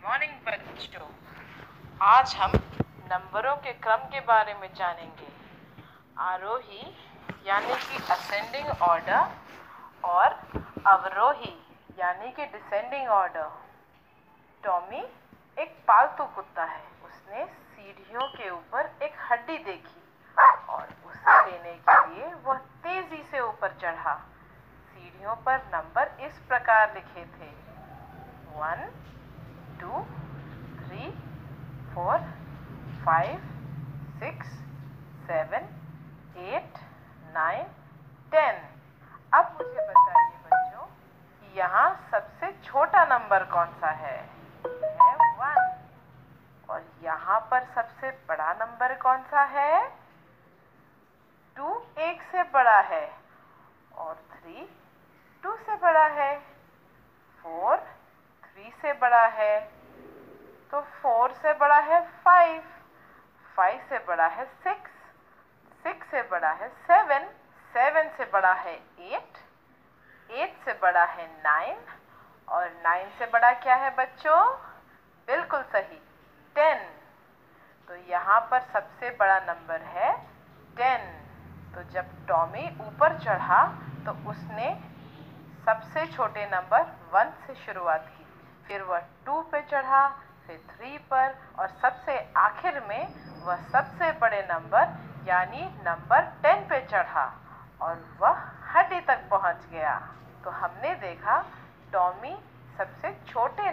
Morning बच्चों, आज हम नंबरों के क्रम के बारे में जानेंगे। आरोही यानी कि असेंडिंग ऑर्डर और अवरोही यानी कि डिसेंडिंग ऑर्डर। टॉमी एक पालतू कुत्ता है। उसने सीढ़ियों के ऊपर एक हड्डी देखी और उसे लेने के लिए वह तेजी से ऊपर चढ़ा। सीढ़ियों पर नंबर इस प्रकार लिखे थे: 1 2 3 4 5 6 7 8 9 10। अब मुझे बताइए बच्चों कि यहाँ सबसे छोटा नंबर कौन सा है? 1। और यहाँ पर सबसे बड़ा नंबर कौन सा है? 2 1 से बड़ा है और 3 2 से बड़ा है। 4 3 से बड़ा है, तो 4 से बड़ा है 5, 5 से बड़ा है 6, 6 से बड़ा है 7, 7 से बड़ा है 8, 8 से बड़ा है 9 और 9 से बड़ा क्या है बच्चों? बिल्कुल सही, 10। तो यहाँ पर सबसे बड़ा नंबर है 10। तो जब टॉमी ऊपर चढ़ा तो उसने सबसे छोटे नंबर 1 से शुरुआत की, फिर वह 2 पे चढ़ा, फिर 3 पर और सबसे आखिर में वह सबसे बड़े नंबर यानी नंबर 10 पे चढ़ा और वह हड्डी तक पहुंच गया। तो हमने देखा टॉमी सबसे छोटे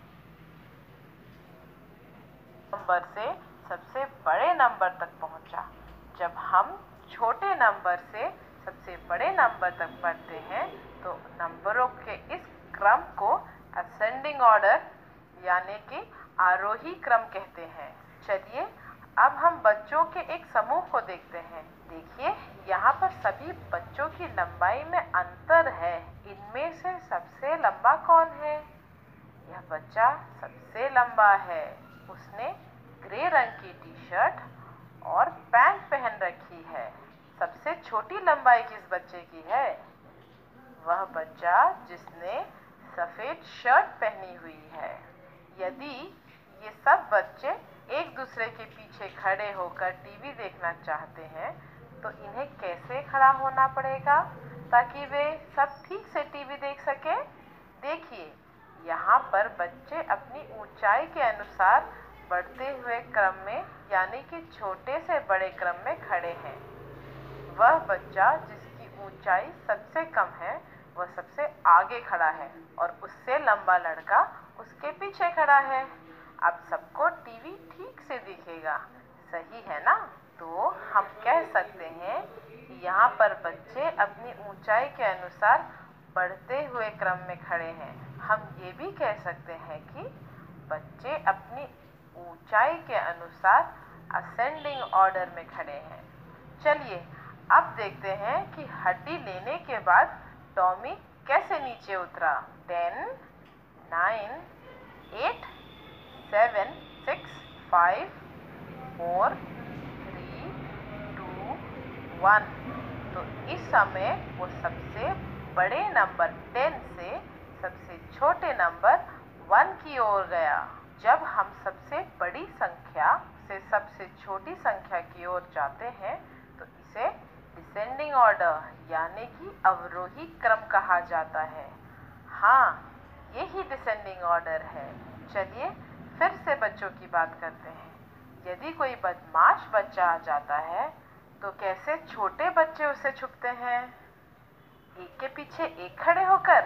नंबर से सबसे बड़े नंबर तक पहुंचा। जब हम छोटे नंबर से सबसे बड़े नंबर तक बढ़ते हैं तो नंबरों के इस क्रम को असेंडिंग ऑर्डर यानी कि आरोही क्रम कहते हैं। चलिए अब हम बच्चों के एक समूह को देखते हैं। देखिए यहाँ पर सभी बच्चों की लंबाई में अंतर है। इनमें से सबसे लंबा कौन है? यह बच्चा सबसे लंबा है। उसने ग्रे रंग की टी-शर्ट और पैंट पहन रखी है। सबसे छोटी लंबाई किस बच्चे की है? वह बच्चा जिसने सफेद शर्ट पहनी हुई है। यदि ये सब बच्चे एक दूसरे के पीछे खड़े होकर टीवी देखना चाहते हैं तो इन्हें कैसे खड़ा होना पड़ेगा ताकि वे सब ठीक से टीवी देख सके? देखिए यहाँ पर बच्चे अपनी ऊंचाई के अनुसार बढ़ते हुए क्रम में यानी कि छोटे से बड़े क्रम में खड़े हैं। वह बच्चा जिसकी ऊंचाई सबसे कम है वह सबसे आगे खड़ा है और उससे लंबा लड़का उसके पीछे खड़ा है। अब सबको टीवी ठीक से दिखेगा, सही है ना? तो हम कह सकते हैं कि यहाँ पर बच्चे अपनी ऊंचाई के अनुसार बढ़ते हुए क्रम में खड़े हैं। हम ये भी कह सकते हैं कि बच्चे अपनी ऊंचाई के अनुसार असेंडिंग ऑर्डर में खड़े हैं। चलिए अब देखते हैं कि हड्डी लेने के बाद टॉमी कैसे नीचे उतरा। 10 9 8 7 6 5 4 3 2 1। तो इस समय वो सबसे बड़े नंबर 10 से सबसे छोटे नंबर 1 की ओर गया। जब हम सबसे बड़ी संख्या से सबसे छोटी संख्या की ओर जाते हैं तो इसे डिसेंडिंग ऑर्डर यानी कि अवरोही क्रम कहा जाता है। हाँ, यही डिसेंडिंग ऑर्डर है। चलिए फिर से बच्चों की बात करते हैं। यदि कोई बदमाश बच्चा आ जाता है तो कैसे छोटे बच्चे उसे छुपते हैं? एक के पीछे एक खड़े होकर।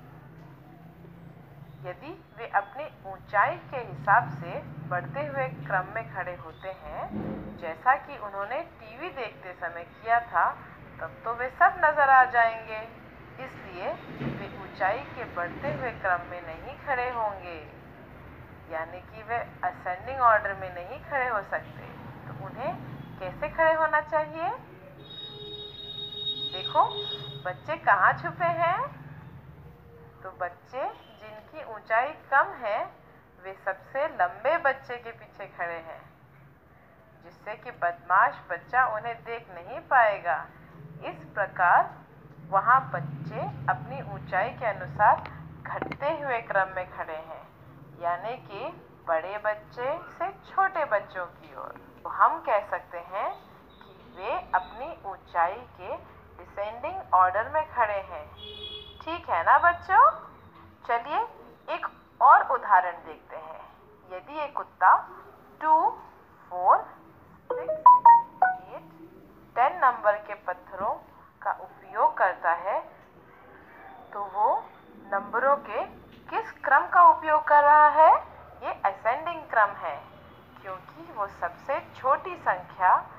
यदि वे अपनी ऊंचाई के हिसाब से बढ़ते हुए क्रम में खड़े होते हैं जैसा कि उन्होंने टीवी देखते समय किया था तब तो वे सब नजर आ जाएंगे। इसलिए वे ऊंचाई के बढ़ते हुए क्रम में नहीं खड़े होंगे यानी कि वे असेंडिंग ऑर्डर में नहीं खड़े हो सकते। तो उन्हें कैसे खड़े होना चाहिए? देखो बच्चे कहाँ छुपे हैं? तो बच्चे जिनकी ऊंचाई कम है वे सबसे लंबे बच्चे के पीछे खड़े हैं जिससे कि बदमाश बच्चा उन्हें देख नहीं पाएगा। इस प्रकार वहाँ बच्चे अपनी ऊंचाई के अनुसार घटते हुए क्रम में खड़े हैं यानी कि बड़े बच्चे से छोटे बच्चों की ओर। तो हम कह सकते हैं कि वे अपनी ऊंचाई के डिसेंडिंग ऑर्डर में खड़े हैं। ठीक है ना बच्चों? चलिए एक और उदाहरण देखते हैं। यदि एक कुत्ता 2, 4, 6, 8, 10 नंबर के पत्थरों का उपयोग करता है, तो वो नंबरों के किस क्रम का उपयोग कर रहा है? ये असेंडिंग क्रम है, क्योंकि वो सबसे छोटी संख्या